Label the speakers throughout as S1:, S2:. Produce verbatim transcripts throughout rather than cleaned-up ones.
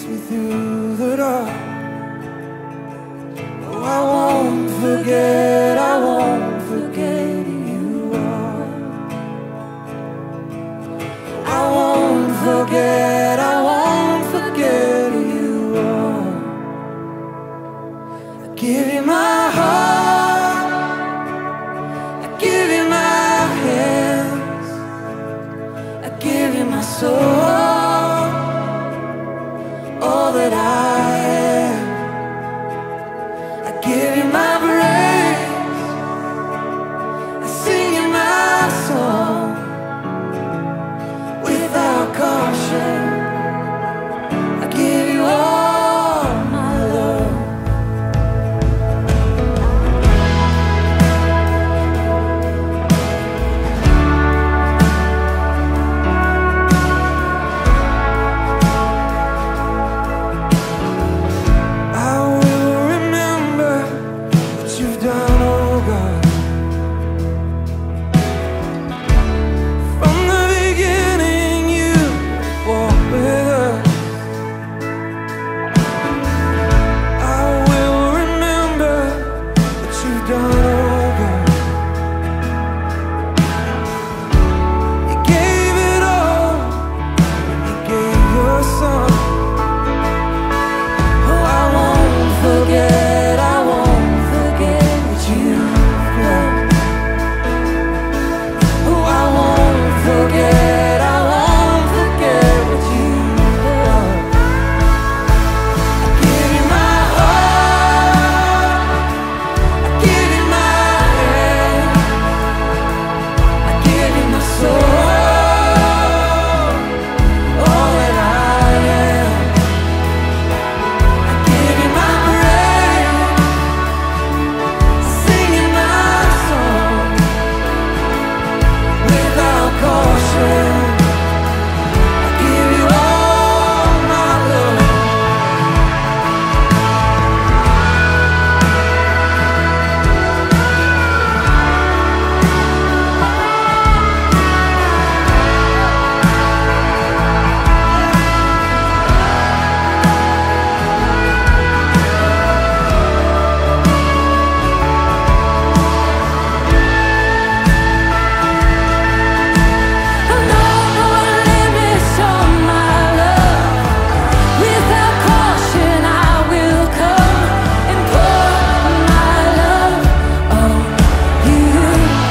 S1: you through the dark. Oh, I won't forget, I won't forget who you are. I won't forget, I won't forget who you are. I give you my heart, I give you my hands, I give you my soul, all that I am. I give you my praise, I sing you my song. Without caution, I give you all my love. I will remember what you've done, oh God. From the beginning you walked with us. I will remember what you've done, oh God. You gave it all, you gave your son. Oh, I won't forget, I won't forget what you've done. Oh, I won't forget, I won't forget what you've done. I give you my heart, I give you my hand, I give you my soul, all that I am. I give you my praise, sing you my song. Without caution, I give you all my love. No, no limits on my love. Without caution, I will come and pour my love on you.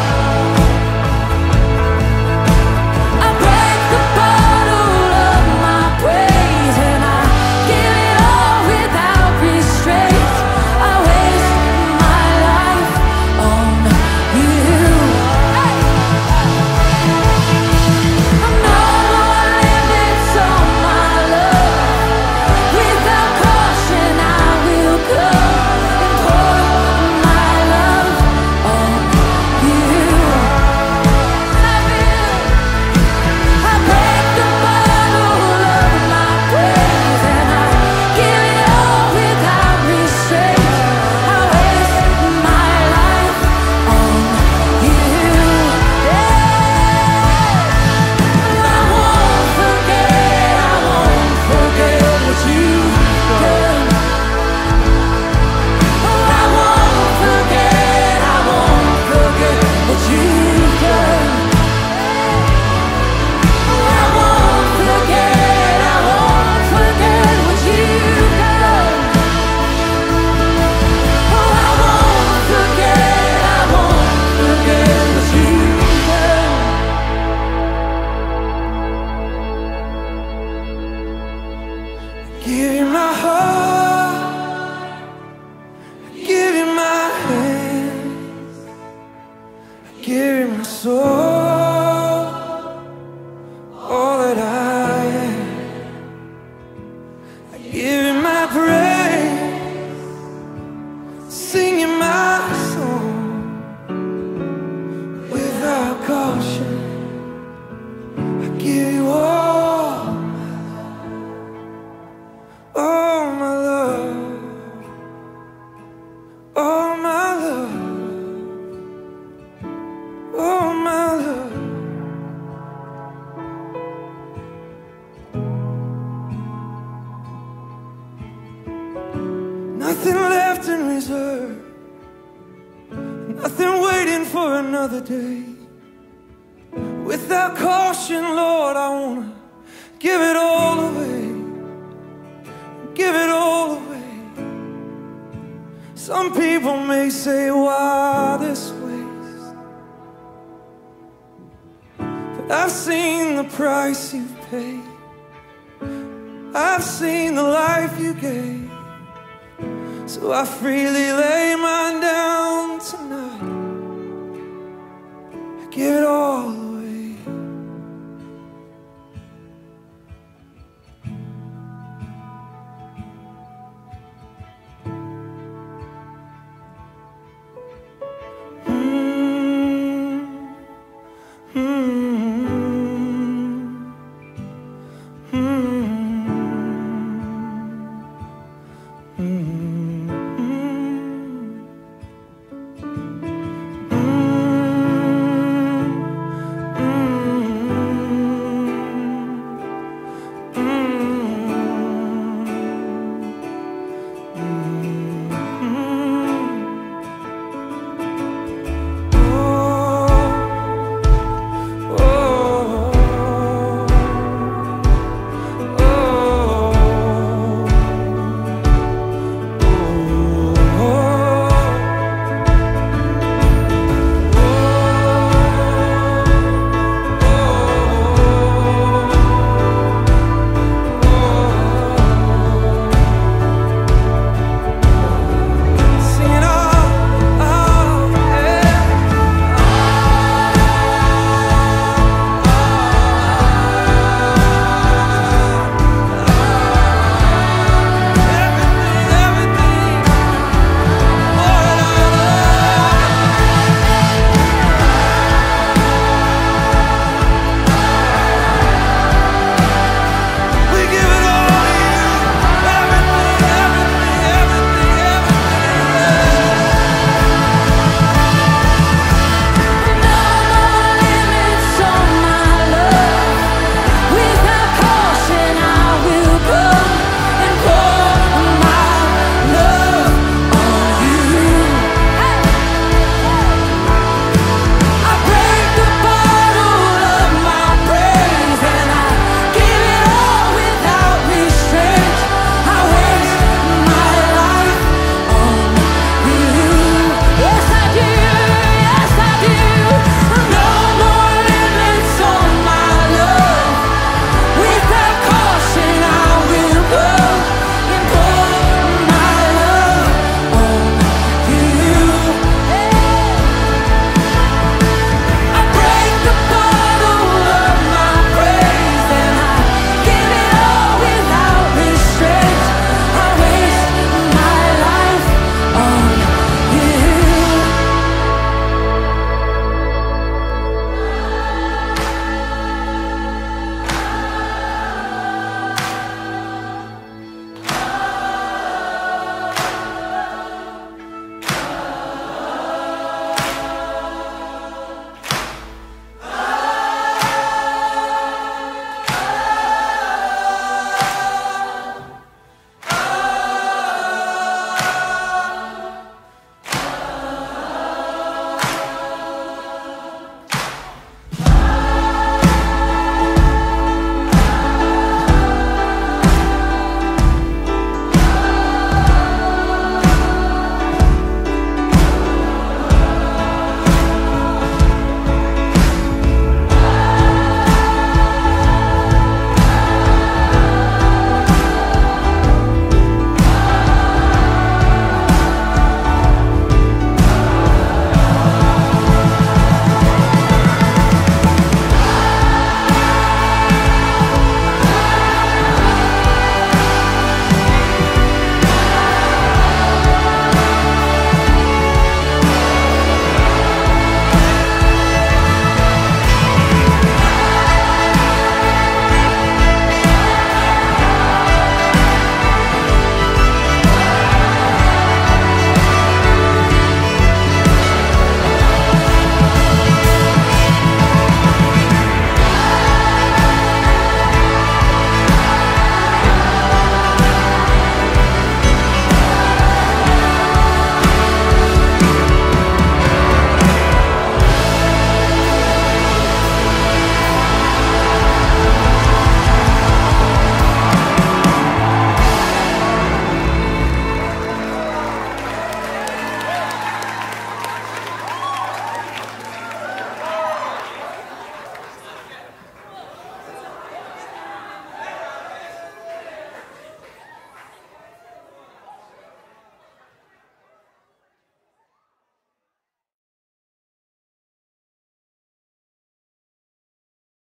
S1: I break the bottle of my praise and I give it all without restraint. I waste my life on you. No more limits on my love. Without caution, I will come and pour my love on you. I will. I break the bottle of my praise and I give it all without restraint. I waste my life on you. I won't forget, I won't forget what you've done. Oh, I won't forget, I won't forget what you've done. I won't forget, I won't forget what you've done. Oh, I won't forget, I won't forget what you've done. I give you my heart, I give you my hands, I give you my soul, all that I am. I give you my praise, sing you my song. Without caution, I give you all, all my love, all my love, all my love. nothing left in reserve, nothing waiting for another day. Without caution, Lord, I wanna give it all away, give it all away. Some people may say, why this waste? But I've seen the price you've paid, I've seen the life you gave. So I freely lay mine down tonight, I give it all away.